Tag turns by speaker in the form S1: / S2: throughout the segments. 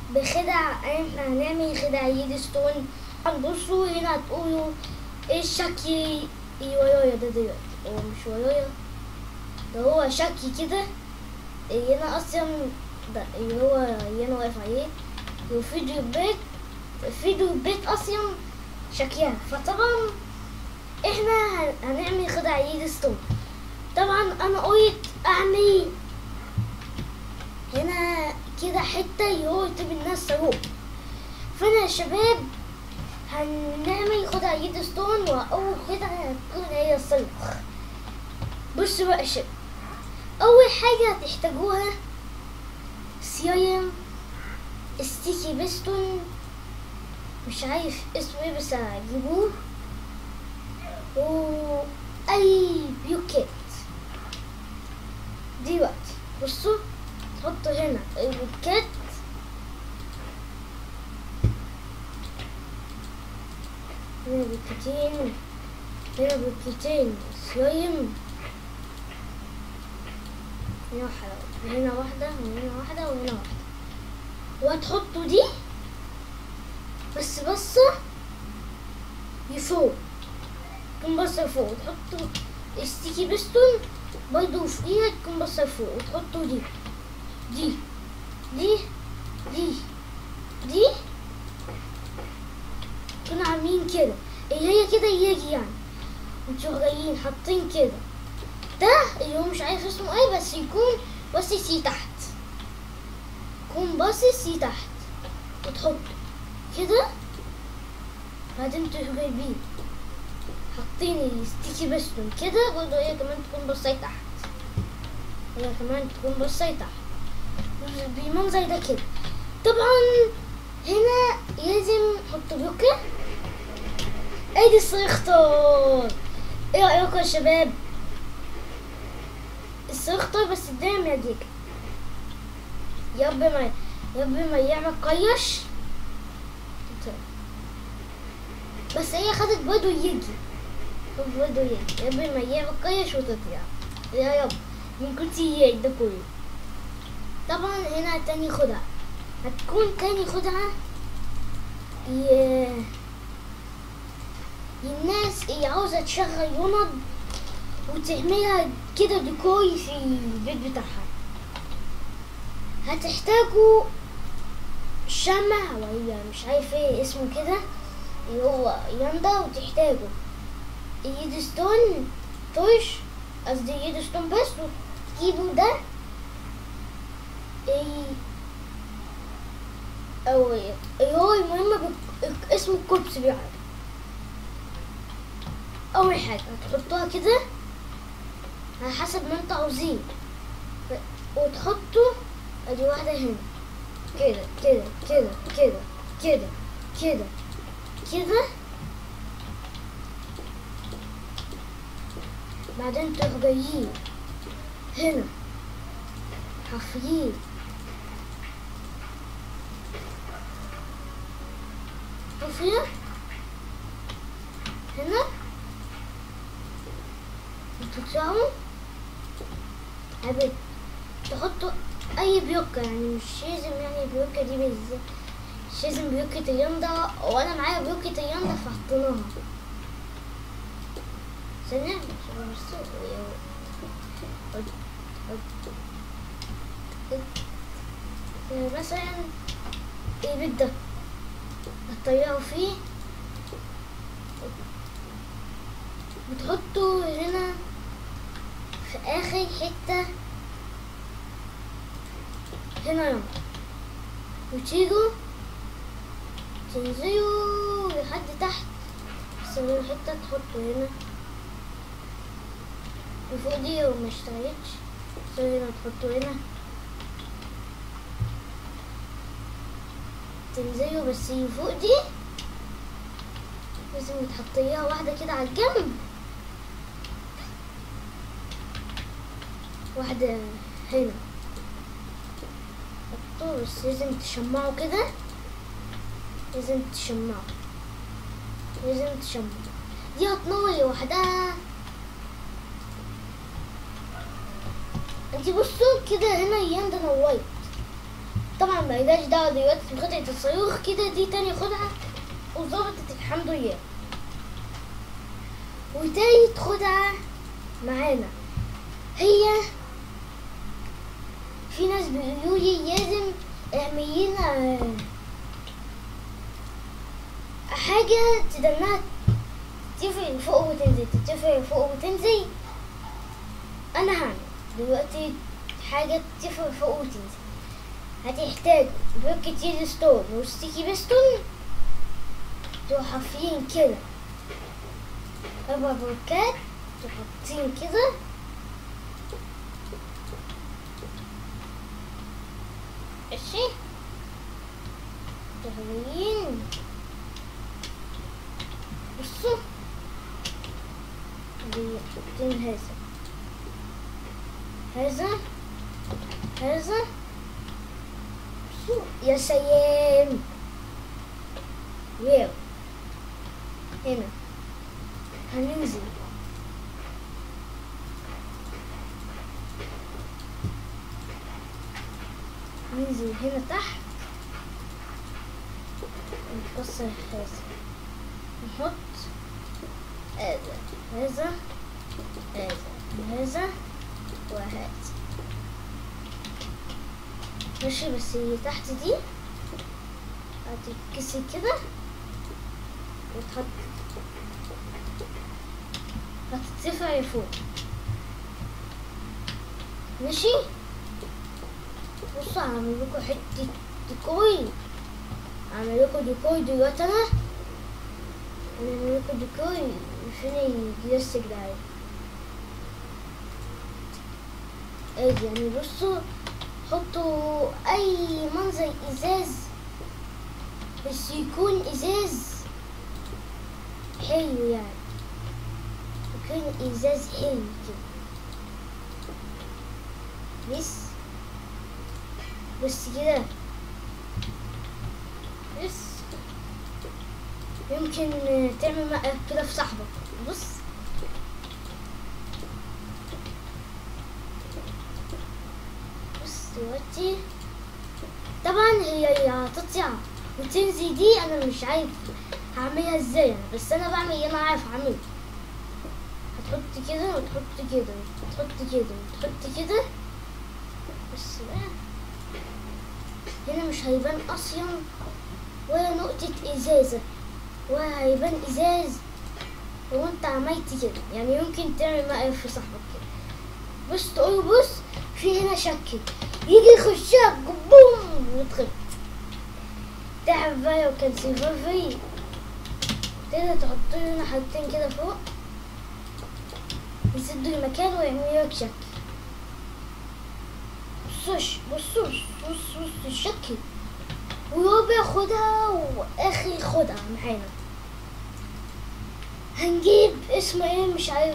S1: بخدع. احنا هنعمل خدع يدستون. هنبصوا هنا هتقولوا ايه الشكل اللي ورايا ده دلوقتي؟ هو مش ورايا، ده هو شكل كده اللي انا اصلا، ده اللي هو اللي انا واقف عليه، وفيديو البيت اصلا شكلها. فطبعا احنا هنعمل خدع يدستون. طبعا انا قلت اعمل هنا كده حته اللي هو يطيب الناس صاروخ. فانا يا شباب هنعمل خدع يدستون، واول خدعه هتكون هي الصاروخ. بصوا بقى يا شباب، اول حاجه هتحتاجوها سيايم، ستيكي بيستون، مش عارف اسمه ايه بس هجيبوه، واي بيوكيت. دلوقتي بصوا تحطوا هنا البيوكيت، هنا بيوكيتين، هنا بيوكيتين سلايم، هنا واحدة، هنا واحدة، وهنا واحدة، وهنا واحدة. وهتحطوا دي بس بصة لفوق، تكون بصة لفوق، وتحطوا ستيكي بيستون برضه فوقيها تكون بصة لفوق، وتحطوا دي دي دي دي دي، تكونوا عاملين كده اللي هي كده يجي يعني، وانتوا جايين حاطين كده. ده اللي هو مش عارف اسمه ايه بس يكون باصص تحت، يكون باصص تحت، وتحطوا كده. بعدين انتوا جايبين حاطين الستيكي بيستون كده برضه، هي كمان تكون باصة تحت، هي كمان تكون باصة تحت بالمنظر ده كده. طبعا هنا لازم نحط بلوكة. ادي الصاروخ طار. ايه رأيكم يا شباب؟ الصاروخ طار بس الدنيا مهديكة، يا رب ما يعمل قيش، بس هي خدت برضه يجي، يا رب ما يعمل قيش وتطلع، يا رب من كتير ده كله. طبعا هنا تاني خدعة هتكون الناس اللي عاوزة تشغل يوند وتعملها كده ديكور في البيت بتاعها. هتحتاجوا شمع، وهي مش عارف ايه اسمه كده اللي هو ياندا، وتحتاجوا يدستون توش، قصدي يدستون بس، وتجيبوا ده او اللي هو المهم اسمه الكوبس بيعرف. اول حاجه هتحطوها كده على حسب ما انتوا عاوزين، وتحطوا ادي واحده هنا كده كده كده كده كده كده كده. بعدين تروحوا جايين هنا حافرين حفرة هنا، وتطلعوا عبد تحطوا اي بيوكة، يعني مش لازم يعني البيوكة دي بالذات، مش لازم بيوكة الياندا، وانا معايا بيوكة الياندا فحطيناها. ثانية مثلا البيت ده هتطيروا فيه، بتحطوا هنا في اخر حتة هنا يلا، وتيجوا تنزلوا لحد تحت، بس الحتة تحطوا هنا وفوق دي وما اشتغلتش، هنا تحطوا هنا، تنزلوا بس فوق دي لازم تحطيها واحدة كده على الجنب، واحدة هنا حطوا، بس لازم تشمعوا كده، لازم تشمعوا دي هتنور لوحدها. انتي بصوا كده هنا الياندا نورت، طبعا ملناش دعوة دلوقتي بقطعة الصاروخ كده، دي تاني خدعة وظبطت الحمد لله. وتالت خدعة معانا هي في ناس بيقولولي لازم اعمل لنا حاجة تدنها ترفع لفوق وتنزل، ترفع لفوق وتنزل. انا هعمل دلوقتي حاجة ترفع لفوق وتنزل. هتحتاج بلوك يلو ستون وستيكي بيستون، تروح حافين كده 4 بلوكات تحطين كده ماشي، تغيين. بصوا حاطين هذا يا سلام. واو، هنا هننزل هنا تحت، نكسر هذا، نحط هذا وهذا ماشي. بس اللي تحت دي هتتكسر كده هتترفع لفوق ماشي. بصوا هعمل لكم حتة ديكور، هعمل لكم ديكور دلوقتي. انا هعمل لكم ديكور. فين الجلاس ده ادي يعني. بصوا حطوا اي منظر ازاز بس يكون ازاز حلو، يعني يكون ازاز حلو كده. بس كده بس يمكن تعمل مقلب كده في صاحبك. بص دلوقتي طبعا هي هتطلع وتنزل دي، انا مش عارف هعملها ازاي، بس انا بعمل اللي انا عارف اعمله. هتحط كده وتحط كده وتحط كده وتحط كده. بس بقى هنا مش هيبان اصلا ولا نقطة ازازة، ولا هيبان ازاز لو انت عملت كده. يعني يمكن تعمل مقلب في صاحبك كده. بص تقول بص في هنا شكل يجي يخشك بوم ويتخبط. تعب بقى لو كان سيلفر فري تقدر تحط له هنا حاجتين كده فوق يسدوا المكان ويعملوا لك شكل. بصوا الشكل. ورابع خدعة واخر خدعة معانا هنجيب اسمه ايه مش عارف،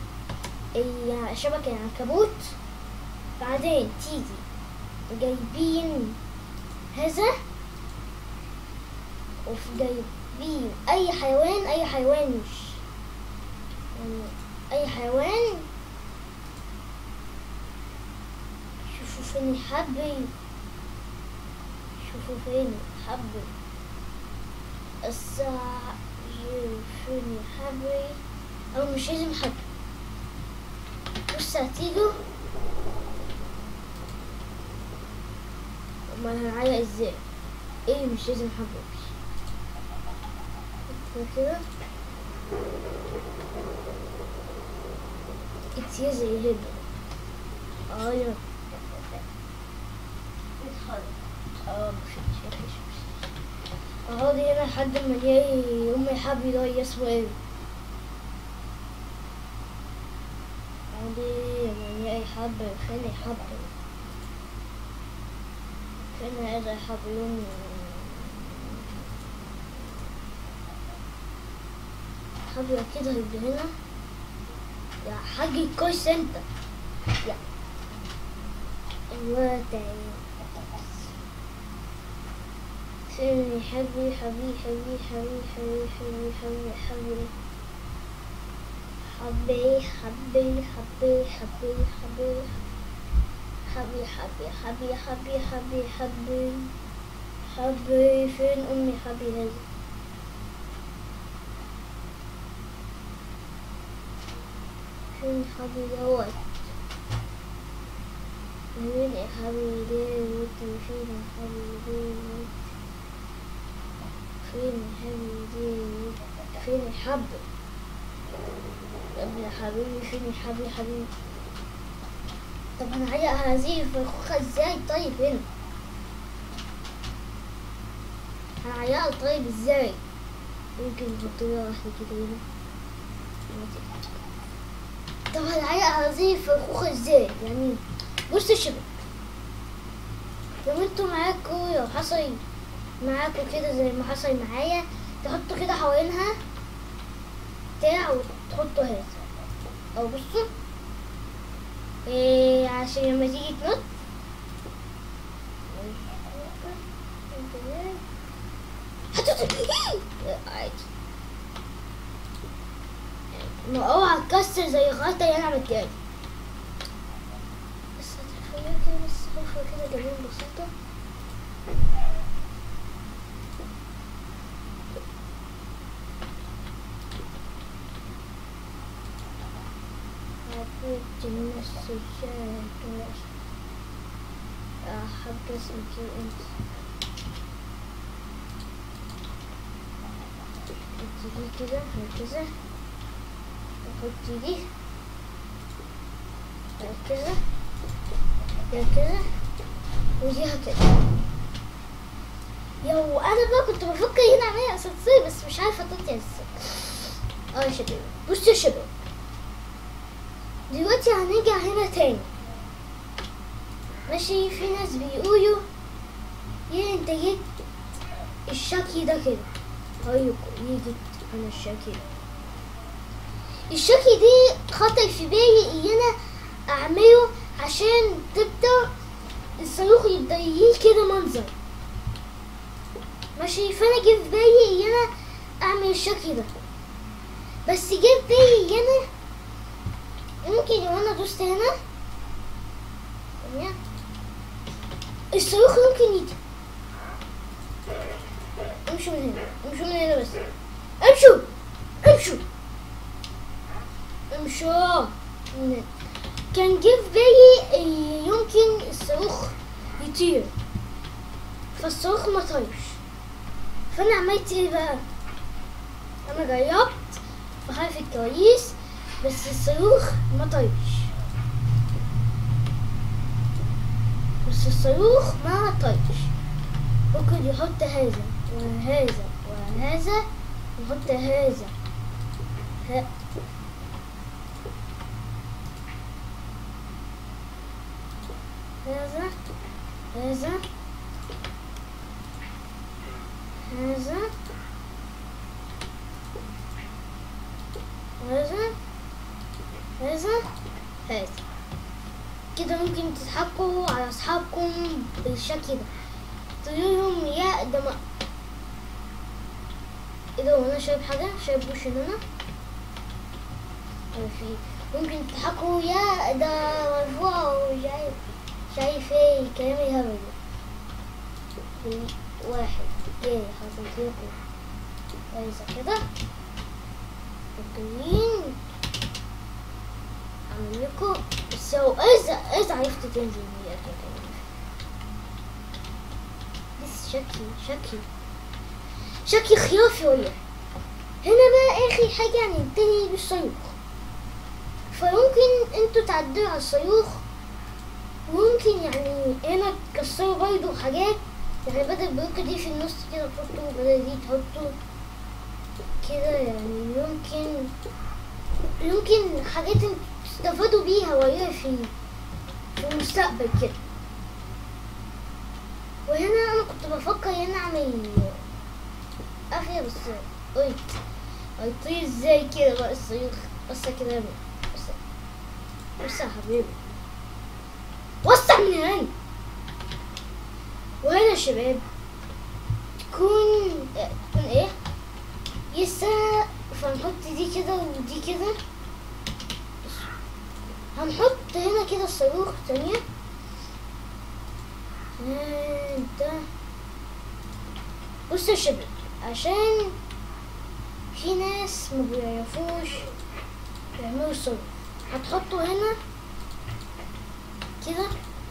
S1: شبكة العنكبوت. بعدين تيجي جايبين هذا وفي جايبين اي حيوان مش يعني اي حيوان. شوفوا فين الحبل، شوفوا فين الحبل الساعة، فين الحبل او مش لازم حبل. بص هتيجوا امال هنعلق ازاي؟ ايه مش لازم حبل كده كتير زي هنا. ايوه اهو دي هنا لحد ما جاي امي حبل ده اسمه ايه؟ عندي يعني اي حبل. فين الحبل؟ فين هذا الحبل؟ حبل كده هيبقى هنا يا حاج كويس انت يا ايوه تعالى. فين حبي حبي حبي حبي حبي حبي حبي حبي حبي حبي حبي حبي حبي حبي حبي حبي حبي حبي حبي حبي فين أمي حبي هذا؟ فين حبي دوت؟ فين حبي دوت؟ فين حبي دوت؟ فين حبي دوت؟ فين حبي؟ يا ابن حبيبي فين حبي حبيبي؟ طب هنعلق هذه الفرخوخة ازاي طيب هنا؟ هنعلقها طيب ازاي؟ ممكن نحط لها واحدة كده هنا. طب هنعلق هذه الفرخوخة ازاي؟ يعني بصوا يا شباب، لو انتوا معاكوا لو حصل معاكوا كده زي ما حصل معايا، تحطوا كده حوالينها بتاع وتحطوا هذا، او بصوا عشان لما تيجي تنط عادي. ما اوعى تكسر زي غلطة اللي انا عملتها دي. بس هتخليها كده بس حفرة كده جميلة بسيطة. الناس الجاهل أحب اسمك أنت. حطي دي كده هكذا، وحطي دي هكذا هكذا، ودي هكذا. يو أنا بقى كنت بفكر هنا أعملها أساسية بس مش عارفة أطلع ازاي. يا شباب بصوا يا شباب، دلوقتي هنرجع هنا تاني ماشي. في ناس بيقولوا يا انت جيت الشكل ده كده، هقولكوا ليه جيت انا الشكل ده. الشكل دي خطر في بالي ان انا اعمله عشان تبدأ الصاروخ يبدأ يجي كده منظر ماشي. فانا جه في بالي ان انا اعمل الشكل ده، بس جه في بالي ان انا ممكن لو انا دوست هنا الصاروخ ممكن يجي. امشوا من هنا، امشوا من هنا بس، امشوا امشوا امشوا من هنا. كان جه في بالي يمكن الصاروخ يطير، فالصاروخ ما طارش. فانا عملت ايه بقى؟ انا جربت في خلف الكواليس بس الصاروخ ما طارش، بس الصاروخ ما طارش. ممكن يحط هذا وهذا وهذا ويحط هذا هذا هذا هذا هذا هذا هذا كده. ممكن تضحكوا على اصحابكم بالشكل ده، تقولهم يا ده ما ايه ده. وانا شايف حاجه، شايف وش هنا في ممكن تضحكوا يا ده مرفوع وشايف شايف ايه الكلام الهبل ده. واحد جاي حاطط لكم كويسه كده وجايين اعمل لكم السو. اذا عرفت تنزل هي كده بس شكلي خرافي ولا. هنا بقى اخر حاجه هننتهي بالصاروخ، فممكن انتوا تعدلوا على الصاروخ، وممكن يعني هنا تكسروا برضو حاجات، يعني بدل البلوكة دي في النص كده تحطوا، بدل دي تحطوا كده. يعني يمكن حاجات تستفادوا بيها وهي في المستقبل كده. وهنا انا كنت بفكر ان اعمل قافية بس قلت هيطير ازاي كده بقى الصاروخ. بس كده بس يا حبيبي وسع من هنا. وهنا يا شباب تكون ايه يسا، فنحط دي كده ودي كده. هنحط هنا كده الصاروخ ثانية ده بص يا شباب، عشان في ناس ما بيعرفوش يعملوا صوت، هتحطوا هنا كده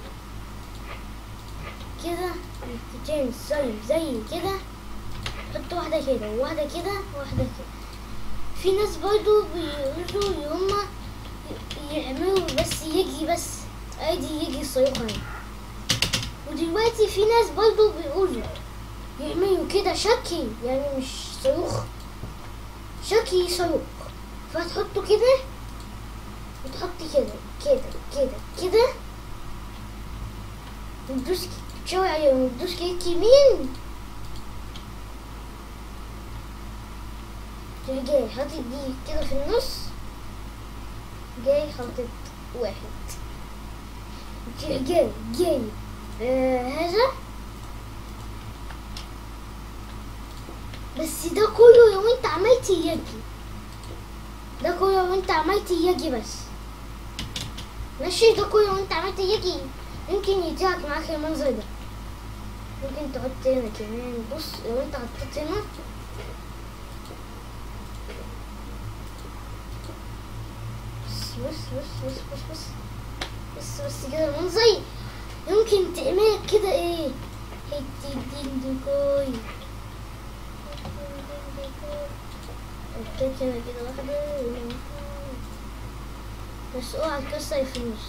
S1: كده نقطتين زي كده، حطوا واحدة كده وواحدة كده وواحدة كده. في ناس برضو بيقولوا هما يعملوا بس يجي بس عادي يجي الصاروخ هنا. ودلوقتي في ناس برضو بيقولوا يعملوا كده شكي، يعني مش صاروخ، شكي صاروخ. فهتحطوا كده وتحطي كده كده كده كده، وتدوس تشاور عليهم وتدوس كليك يمين، تيجي جاي حاطط دي كده في النص، جاي حاطط واحد، جاي هذا. بس ده كله لو انت عملت يجي، ده كله لو انت عملت يجي بس، ماشي. ده كله لو انت عملت يجي يمكن يديك معاك المنظر ده. ممكن تحط هنا كمان، بص لو انت حطيت هنا بس كده المنظر يمكن تعمل كده ايه، حتة ديكور كده واحدة، بس اوعى تكسر في النص.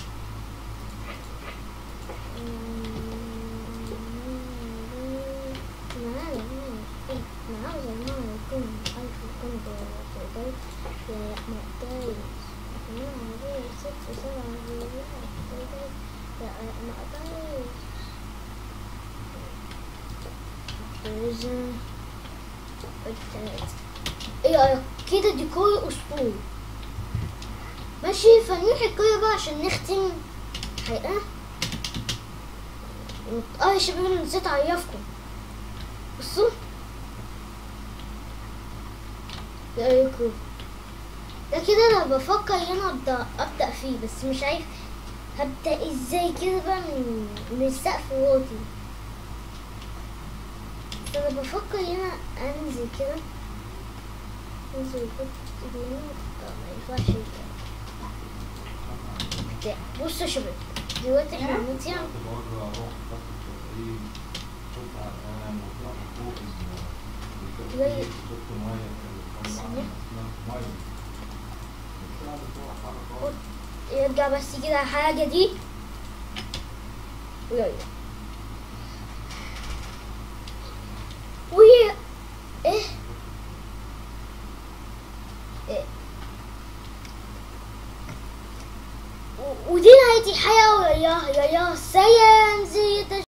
S1: ايه كده ديكور اسطوري، ماشي. فنروح الكوره بقى عشان نختم حقيقة. يا شباب انا نسيت اعرفكم، بصوا ايه رايكم؟ ده كده انا بفكر انا ابدا فيه، بس مش عارف هبدا ازاي كده بقى من السقف واطي. انا بفكر هنا انزل كده، انزل احط هنا، ما ينفعش كده. بصوا يا شباب دلوقتي احنا هنطيع. يرجع بس كده حاجة دي ويلا ايه ودي نهاية الحياة. يا سلام زي